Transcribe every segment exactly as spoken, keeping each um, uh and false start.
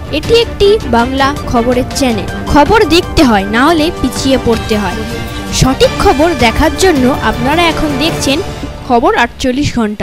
এটি একটি বাংলা খবরের চ্যানেল। খবর দেখতে হয়, না হলে পিছিয়ে পড়তে হয়। সঠিক খবর দেখার জন্য আপনারা এখন দেখছেন খবর আটচল্লিশ ঘন্টা।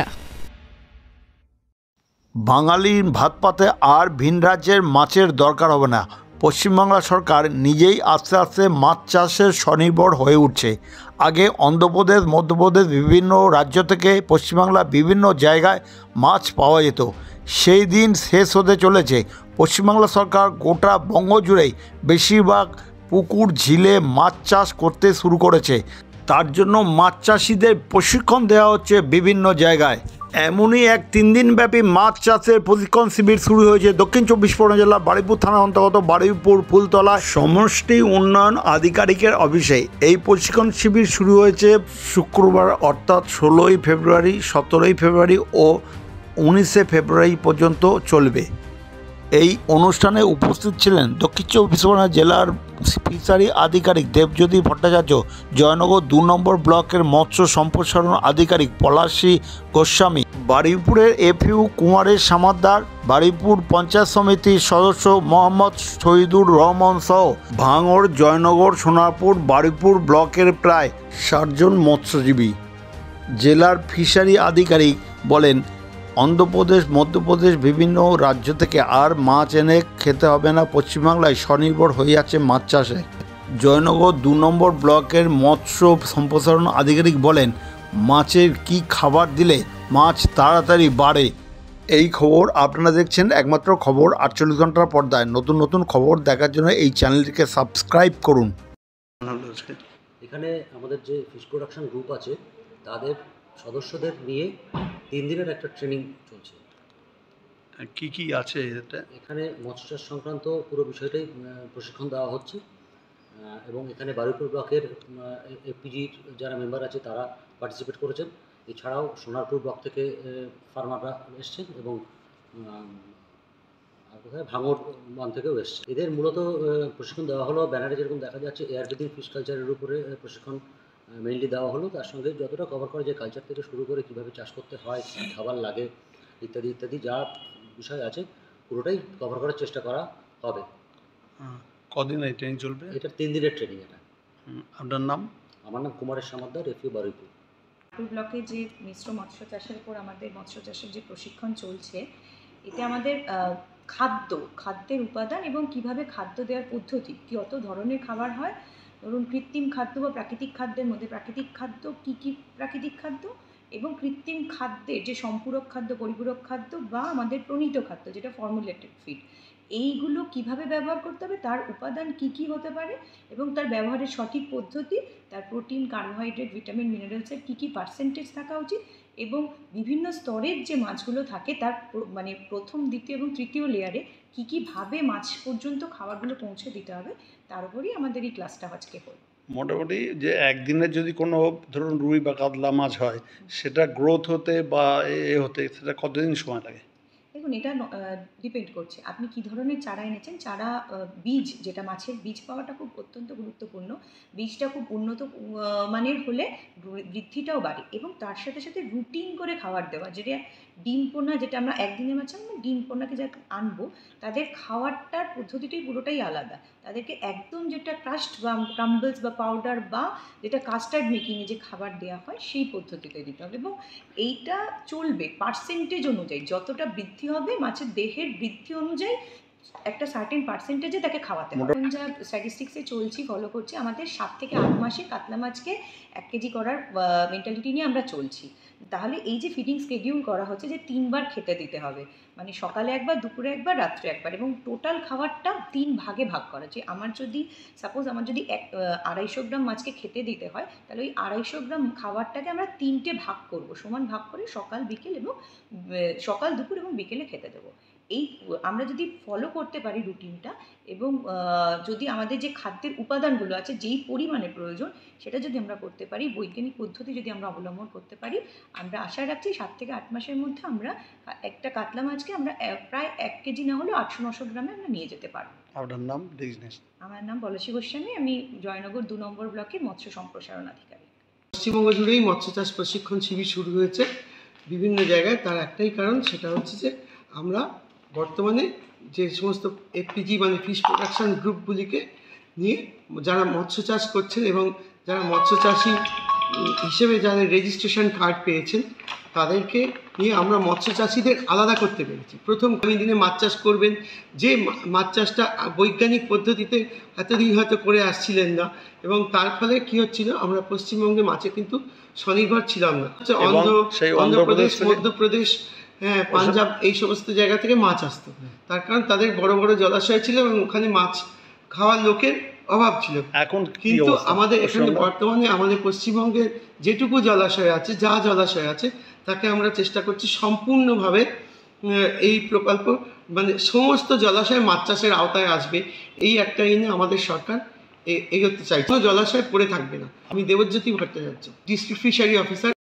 বাঙালির ভাত পাতে আর ভিন রাজ্যের মাছের দরকার হবে না। পশ্চিমবাংলা সরকার নিজেই আস্তে আস্তে মাছ চাষের স্বনির্ভর হয়ে উঠছে। আগে অন্ধ্রপ্রদেশ, মধ্যপ্রদেশ, বিভিন্ন রাজ্য থেকে পশ্চিমবাংলা বিভিন্ন জায়গায় মাছ পাওয়া যেত। সেই দিন শেষ হতে চলেছে। পশ্চিমবাংলা সরকার গোটা বঙ্গ জুড়েই বেশিরভাগ পুকুর ঝিলে মাছ চাষ করতে শুরু করেছে। তার জন্য মাছ চাষিদের প্রশিক্ষণ দেওয়া হচ্ছে বিভিন্ন জায়গায়। এমনই এক তিন দিনব্যাপী মাছ চাষের প্রশিক্ষণ শিবির শুরু হয়েছে দক্ষিণ চব্বিশ পরগনা জেলার বারুইপুর থানার অন্তর্গত বারুইপুর ফুলতলা সমষ্টি উন্নয়ন আধিকারিকের অফিসে। এই প্রশিক্ষণ শিবির শুরু হয়েছে শুক্রবার অর্থাৎ ষোলোই ফেব্রুয়ারি, সতেরোই ফেব্রুয়ারি ও উনিশে ফেব্রুয়ারি পর্যন্ত চলবে। এই অনুষ্ঠানে উপস্থিত ছিলেন দক্ষিণ চব্বিশ পরগনা জেলার ফিশারি আধিকারিক দেবজ্যোতি ভট্টাচার্য, জয়নগর দু নম্বর ব্লকের মৎস্য সম্প্রসারণ আধিকারিক পলাশী গোস্বামী, বারুইপুরের এফইউ কুমারের সামাদ্দার, বারুইপুর পঞ্চায়েত সমিতির সদস্য মোহাম্মদ শহীদুর রহমান সহ ভাঙড়, জয়নগর, সোনারপুর, বারুইপুর ব্লকের প্রায় ষাটজন মৎস্যজীবী। জেলার ফিশারি আধিকারিক বলেন, অন্ধ্রপ্রদেশ, মধ্যপ্রদেশ, বিভিন্ন রাজ্য থেকে আর মাছ এনে খেতে হবে না। পশ্চিমবাংলায় স্বনির্ভর হয়ে আছে মাছ চাষে। জয়নগর দু নম্বর ব্লকের মৎস্য সম্প্রসারণ আধিকারিক বলেন, মাছের কি খাবার দিলে মাছ তাড়াতাড়ি বাড়ে। এই খবর আপনারা দেখছেন একমাত্র খবর আটচল্লিশ ঘন্টার পর্দায়। নতুন নতুন খবর দেখার জন্য এই চ্যানেলটিকে সাবস্ক্রাইব করুন। এখানে আমাদের যে ফিশ প্রোডাকশন গ্রুপ আছে তাদের সদস্যদের নিয়ে তিন দিনের একটা ট্রেনিং চলছে। কি কি আছে এটা? এখানে মৎস্য চাষ সংক্রান্ত পুরো বিষয়টাই প্রশিক্ষণ দেওয়া হচ্ছে এবং এখানে বারুইপুর ব্লকের এপিজির যারা মেম্বার আছে তারা পার্টিসিপেট করেছেন। এছাড়াও সোনারপুর ব্লক থেকে ফার্মাররা এসছেন এবং কোথায় ভাঙড় বান থেকেও এসছে। এদের মূলত প্রশিক্ষণ দেওয়া হলো ব্যানারে যেরকম দেখা যাচ্ছে এয়ার ব্রিদিং ফিশ কালচারের উপরে প্রশিক্ষণ মেইনলি দেওয়া হলো। তার সঙ্গে যতটা কভার করা যায় কালচার থেকে শুরু করে কীভাবে চাষ করতে হয়, কী খাবার লাগে ইত্যাদি ইত্যাদি যা বিষয় আছে পুরোটাই কভার করার চেষ্টা করা হবে। কদিন এই ট্রেনিং চলবে? এটা তিন দিনের ট্রেনিং। এটা আপনার নাম? আমার নাম কুমারের সামাদ্দার, এফইউ বারুইপুর। ব্লকে যে মিশ্র মৎস্য চাষের উপর আমাদের মৎস্য চাষের যে প্রশিক্ষণ চলছে, এতে আমাদের খাদ্য খাদ্যের উপাদান এবং কিভাবে খাদ্য দেওয়ার পদ্ধতি, কত ধরনের খাবার হয়, ধরুন কৃত্রিম খাদ্য বা প্রাকৃতিক খাদ্যের মধ্যে প্রাকৃতিক খাদ্য কী কী প্রাকৃতিক খাদ্য এবং কৃত্রিম খাদ্যের যে সম্পূরক খাদ্য, পরিপূরক খাদ্য বা আমাদের প্রণীত খাদ্য যেটা ফর্মুলেটেড ফিড, এইগুলো কিভাবে ব্যবহার করতে হবে, তার উপাদান কি কি হতে পারে এবং তার ব্যবহারের সঠিক পদ্ধতি, তার প্রোটিন, কার্বোহাইড্রেট, ভিটামিন, মিনারেলসের কী কী পার্সেন্টেজ থাকা উচিত এবং বিভিন্ন স্তরের যে মাছগুলো থাকে তার মানে প্রথম, দ্বিতীয় এবং তৃতীয় লেয়ারে কী কীভাবে মাছ পর্যন্ত খাবারগুলো পৌঁছে দিতে হবে, তার উপরই আমাদের এই ক্লাসটা আজকে হল। মোটামুটি যে একদিনের যদি কোনো ধরুন রুই বা কাতলা মাছ হয়, সেটা গ্রোথ হতে বা এ হতে সেটা কতদিন সময় লাগে? দেখুন, এটা ডিপেন্ড করছে আপনি কী ধরনের চারা এনেছেন। চারা বীজ, যেটা মাছের বীজ পাওয়াটা খুব অত্যন্ত গুরুত্বপূর্ণ। বীজটা খুব উন্নত মানের হলে বৃদ্ধিটাও বাড়ে এবং তার সাথে সাথে রুটিন করে খাবার দেওয়া, যেটা ডিম পোনা, যেটা আমরা একদিনের মাছ আমরা ডিম পোনাকে যা আনবো তাদের খাওয়ারটার পদ্ধতিটাই পুরোটাই আলাদা। তাদেরকে একদম যেটা ক্রাস্ট বা ক্রাম্বলস বা পাউডার বা যেটা কাস্টার্ড মেকিংয়ে যে খাবার দেওয়া হয় সেই পদ্ধতিতে দিতে হবে এবং এইটা চলবে পার্সেন্টেজ অনুযায়ী। যতটা বৃদ্ধি হবে মাছের দেহের বৃদ্ধি অনুযায়ী একটা সার্টেন পার্সেন্টেজে তাকে খাওয়াতে হবে। এখন যা স্ট্যাটিস্টিক্সে চলছি, ফলো করছি, আমাদের সাত থেকে আট মাসে কাতলা মাছকে এক কেজি করার মেন্টালিটি নিয়ে আমরা চলছি। তাহলে এই যে ফিডিং স্কেডিউল করা হচ্ছে যে তিনবার খেতে দিতে হবে, মানে সকালে একবার, দুপুরে একবার, রাত্রে একবার এবং টোটাল খাবারটা তিন ভাগে ভাগ করা। যে আমার যদি সাপোজ আমার যদি এক আড়াইশো গ্রাম মাছকে খেতে দিতে হয়, তাহলে ওই আড়াইশো গ্রাম খাবারটাকে আমরা তিনটে ভাগ করব, সমান ভাগ করে সকাল, বিকেল এবং সকাল, দুপুর এবং বিকেলে খেতে দেবো। এই আমরা যদি ফলো করতে পারি রুটিনটা এবং যদি আমাদের যে খাদ্যের উপাদানগুলো আছে যেই পরিমাণে প্রয়োজন সেটা যদি আমরা করতে পারি, বৈজ্ঞানিক পদ্ধতি যদি আমরা অবলম্বন করতে পারি, আমরা আশা রাখছি সাত থেকে আট মাসের মধ্যে আমরা একটা কাতলা মাছকে আমরা প্রায় এক কেজি না হলেও আটশো নশো গ্রামে আমরা নিয়ে যেতে পারবো। আপনার নাম? আমার নাম পলাশী গোস্বামী, আমি জয়নগর দু নম্বর ব্লকের মৎস্য সম্প্রসারণ আধিকারিক। পশ্চিমবঙ্গ জুড়েই মৎস্য চাষ প্রশিক্ষণ শিবির শুরু হয়েছে বিভিন্ন জায়গায়। তার একটাই কারণ, সেটা হচ্ছে যে আমরা বর্তমানে যে সমস্ত এফপিজি মানে ফিশ প্রোডাকশন গ্রুপগুলিকে নিয়ে যারা মৎস্য চাষ করছেন এবং যারা মৎস্য চাষি হিসেবে যারা রেজিস্ট্রেশন কার্ড পেয়েছেন তাদেরকে নিয়ে আমরা মৎস্য চাষিদের আলাদা করতে পেরেছি। প্রথম আগামী দিনে মাছ চাষ করবেন, যে মাছ চাষটা বৈজ্ঞানিক পদ্ধতিতে এতদিন হয়তো করে আসছিলেন না, এবং তার ফলে কী হচ্ছিল, আমরা পশ্চিমবঙ্গে মাছে কিন্তু স্বনির্ভর ছিলাম না। অন্ধ্র অন্ধ্রপ্রদেশ, মধ্যপ্রদেশ, হ্যাঁ পাঞ্জাব, এই সমস্ত জায়গা থেকে মাছ আসতো। তার কারণ তাদের বড় বড় জলাশয় ছিল এবং ওখানে মাছ খাওয়ার লোকের অভাব ছিল। এখন কিন্তু আমাদের এখানে বর্তমানে আমাদের পশ্চিমবঙ্গের যেটুকু জলাশয় আছে, যা জলাশয় আছে, তাকে আমরা চেষ্টা করছি সম্পূর্ণভাবে এই প্রকল্প মানে সমস্ত জলাশয় মাছ চাষের আওতায় আসবে, এই একটা এনে আমাদের সরকার এগোতে চাই। কোনো জলাশয় পড়ে থাকবে না। আমি Debjyoti Bhattacharya, district fishery officer.